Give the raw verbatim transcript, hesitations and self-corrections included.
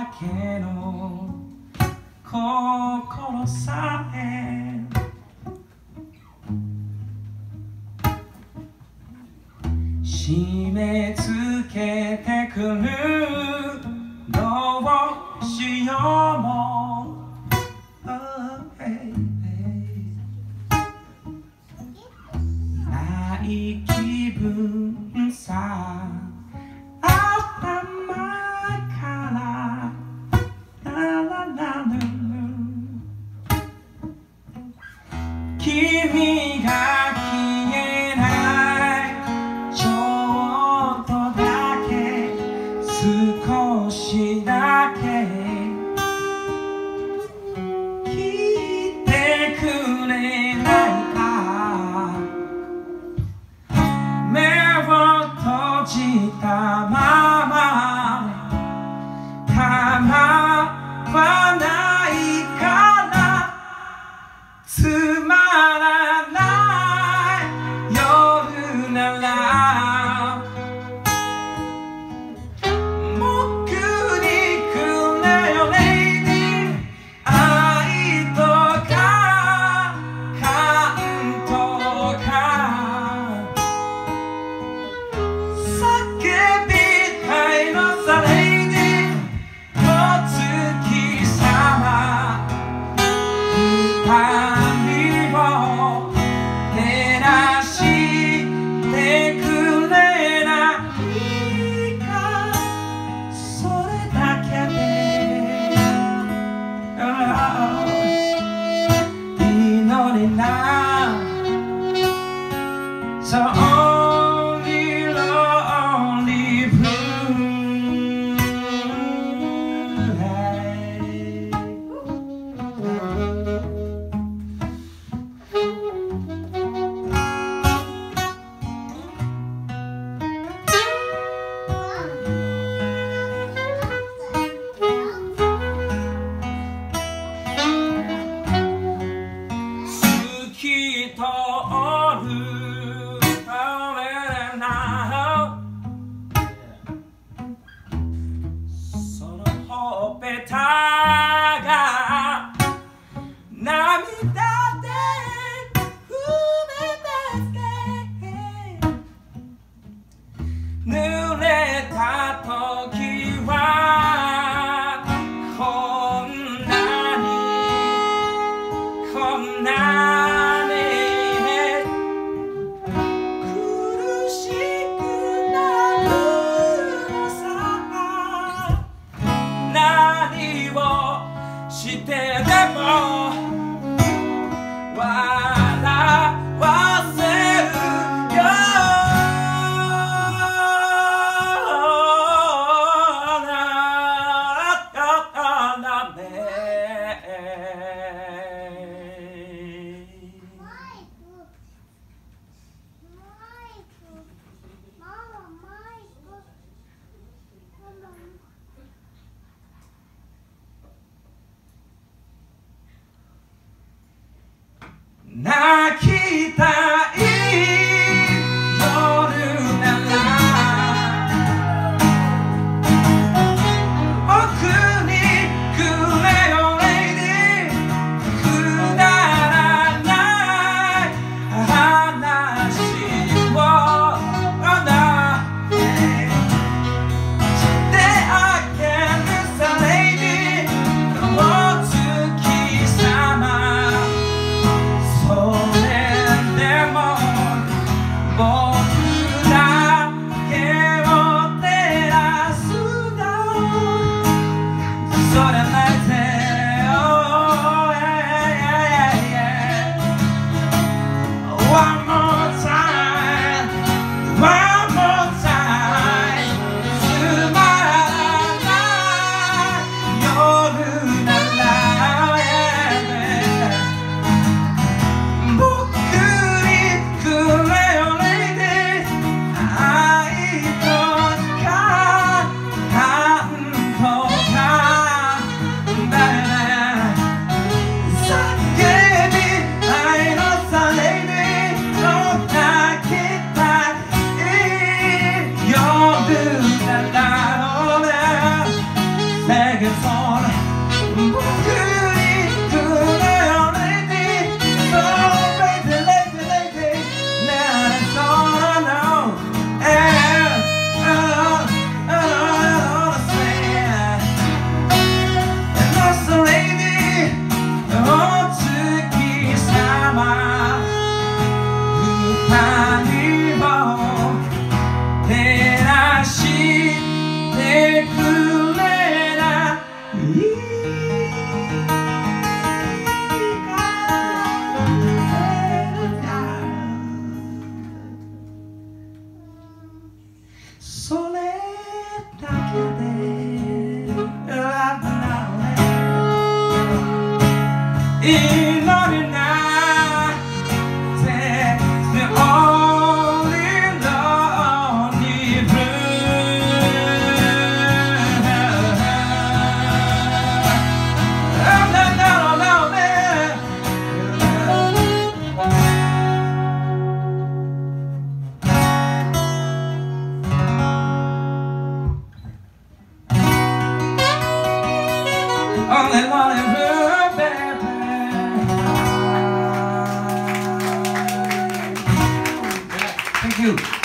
だけの心さえ締め付けてくるどうしようも、oh, hey, hey. ない気分さ頭からララララ君が消えないちょっとだけ少しだけ聞いてくれないか目を閉じたまま構わないからつまらない夜なら僕にくれよレイディ愛とか感動か叫びたいのさレイディお月様光を照らしてくれないかそれだけで祈りな So only lonely blue hey. 透き通るあれなそのほっぺたが涙で埋めて濡れた時はこんなにこんなに苦しくなるのさ何をしてでも笑わせるよなね泣きたい夜なら僕にくれよレイディくだらない話をしてあげるさレイディお月様それでも僕だけを照らすのそれないぜ Oh yeah yeah yeah One more time One more time つまらない夜なら yeah僕にくれよレイディ愛とか感動か 너는 나한테 the only lonely only lonely blue, baby. Thank you.